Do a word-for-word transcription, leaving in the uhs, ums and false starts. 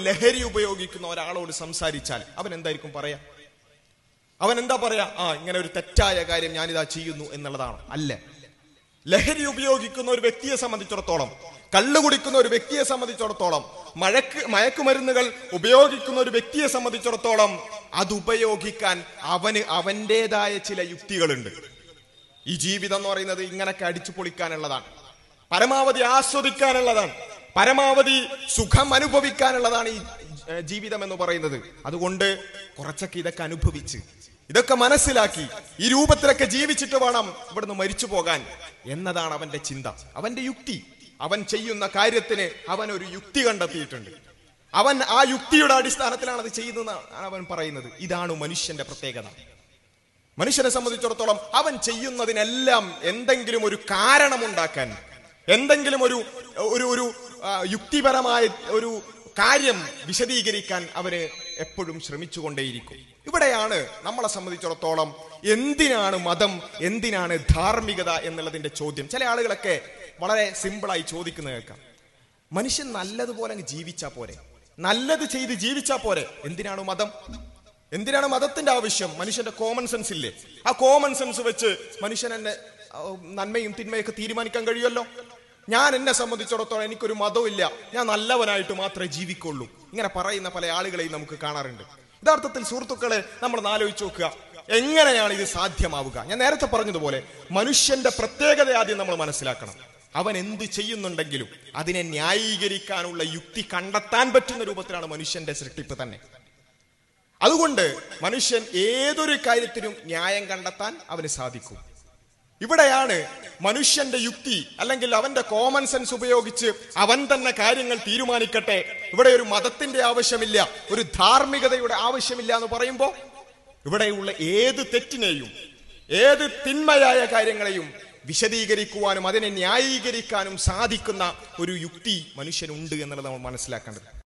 ലഹരി ഉപയോഗിക്കുന്ന ഒരാളോട് സംസാരിച്ചാൽ അവൻ എന്തായിരിക്കും പറയാ? അവൻ എന്താ പറയാ? ആ, ഇങ്ങനെ ഒരു തെറ്റായ കാര്യം ഞാനിതാ ചെയ്യുന്നു എന്നുള്ളതാണ്. അല്ല, ലഹരി ഉപയോഗിക്കുന്ന ഒരു വ്യക്തിയെ സംബന്ധിച്ചിടത്തോളം, കള്ളു കുടിക്കുന്ന ഒരു വ്യക്തിയെ സംബന്ധിച്ചിടത്തോളം, മഴക്ക് മയക്കുമരുന്നുകൾ ഉപയോഗിക്കുന്ന ഒരു വ്യക്തിയെ സംബന്ധിച്ചിടത്തോളം അത് ഉപയോഗിക്കാൻ അവന് അവന്റേതായ ചില യുക്തികളുണ്ട്. ഈ ജീവിതം എന്ന് പറയുന്നത് ഇങ്ങനൊക്കെ അടിച്ചു പൊളിക്കാനുള്ളതാണ്, പരമാവധി ആസ്വദിക്കാനുള്ളതാണ്, പരമാവധി സുഖം അനുഭവിക്കാനുള്ളതാണ് ഈ ജീവിതം എന്ന് പറയുന്നത്. അതുകൊണ്ട് കുറച്ചൊക്കെ ഇതൊക്കെ അനുഭവിച്ച് ഇതൊക്കെ മനസ്സിലാക്കി ഈ രൂപത്തിലൊക്കെ ജീവിച്ചിട്ട് വേണം ഇവിടുന്ന് മരിച്ചു പോകാൻ എന്നതാണ് അവന്റെ ചിന്ത, അവന്റെ യുക്തി. അവൻ ചെയ്യുന്ന കാര്യത്തിന് അവൻ ഒരു യുക്തി കണ്ടെത്തിയിട്ടുണ്ട്. അവൻ ആ യുക്തിയുടെ അടിസ്ഥാനത്തിലാണ് അത് ചെയ്യുന്നതെന്നാണ് അവൻ പറയുന്നത്. ഇതാണ് മനുഷ്യന്റെ പ്രത്യേകത. മനുഷ്യനെ സംബന്ധിച്ചിടത്തോളം അവൻ ചെയ്യുന്നതിനെല്ലാം എന്തെങ്കിലും ഒരു കാരണമുണ്ടാക്കാൻ, എന്തെങ്കിലും ഒരു ഒരു ഒരു യുക്തിപരമായ ഒരു കാര്യം വിശദീകരിക്കാൻ അവന് എപ്പോഴും ശ്രമിച്ചുകൊണ്ടേയിരിക്കും. ഇവിടെയാണ് നമ്മളെ സംബന്ധിച്ചിടത്തോളം എന്തിനാണ് മതം, എന്തിനാണ് ധാർമ്മികത എന്നുള്ളതിന്റെ ചോദ്യം. ചില ആളുകളൊക്കെ വളരെ സിമ്പിളായി ചോദിക്കുന്നത് കേൾക്കാം. മനുഷ്യൻ നല്ലതുപോലെ അങ്ങ് ജീവിച്ചാ പോരെ, നല്ലത് ചെയ്ത് ജീവിച്ചാ പോരെ, എന്തിനാണ് മതം? എന്തിനാണ് മതത്തിന്റെ ആവശ്യം? മനുഷ്യന്റെ കോമൺ സെൻസ് ഇല്ലേ? ആ കോമൺ സെൻസ് വെച്ച് മനുഷ്യൻ എന്നെ നന്മയും തിന്മയൊക്കെ തീരുമാനിക്കാൻ കഴിയുമല്ലോ. ഞാൻ എന്നെ സംബന്ധിച്ചിടത്തോളം എനിക്കൊരു മതവും ഇല്ല, ഞാൻ നല്ലവനായിട്ട് മാത്രമേ ജീവിക്കുള്ളൂ, ഇങ്ങനെ പറയുന്ന പല ആളുകളെയും നമുക്ക് കാണാറുണ്ട്. യഥാർത്ഥത്തിൽ സുഹൃത്തുക്കളെ, നമ്മൾ ആലോചിച്ച് നോക്കുക, എങ്ങനെയാണ് ഇത് സാധ്യമാവുക? ഞാൻ നേരത്തെ പറഞ്ഞതുപോലെ മനുഷ്യന്റെ പ്രത്യേകത ആദ്യം നമ്മൾ മനസ്സിലാക്കണം. അവൻ എന്ത് ചെയ്യുന്നുണ്ടെങ്കിലും അതിനെ ന്യായീകരിക്കാനുള്ള യുക്തി കണ്ടെത്താൻ പറ്റുന്ന രൂപത്തിലാണ് മനുഷ്യന്റെ സൃഷ്ടിപ്പ് തന്നെ. അതുകൊണ്ട് മനുഷ്യൻ ഏതൊരു കാര്യത്തിനും ന്യായം കണ്ടെത്താൻ അവന് സാധിക്കും. ഇവിടെയാണ് മനുഷ്യന്റെ യുക്തി അല്ലെങ്കിൽ അവന്റെ കോമൺ സെൻസ് ഉപയോഗിച്ച് അവൻ തന്നെ കാര്യങ്ങൾ തീരുമാനിക്കട്ടെ, ഇവിടെ ഒരു മതത്തിന്റെ ആവശ്യമില്ല, ഒരു ധാർമ്മികതയുടെ ആവശ്യമില്ല എന്ന് പറയുമ്പോൾ ഇവിടെയുള്ള ഏത് തെറ്റിനെയും ഏത് തിന്മയായ കാര്യങ്ങളെയും വിശദീകരിക്കുവാനും അതിനെ ന്യായീകരിക്കാനും സാധിക്കുന്ന ഒരു യുക്തി മനുഷ്യനുണ്ട് എന്നുള്ളത് നമ്മൾ മനസ്സിലാക്കേണ്ടത്.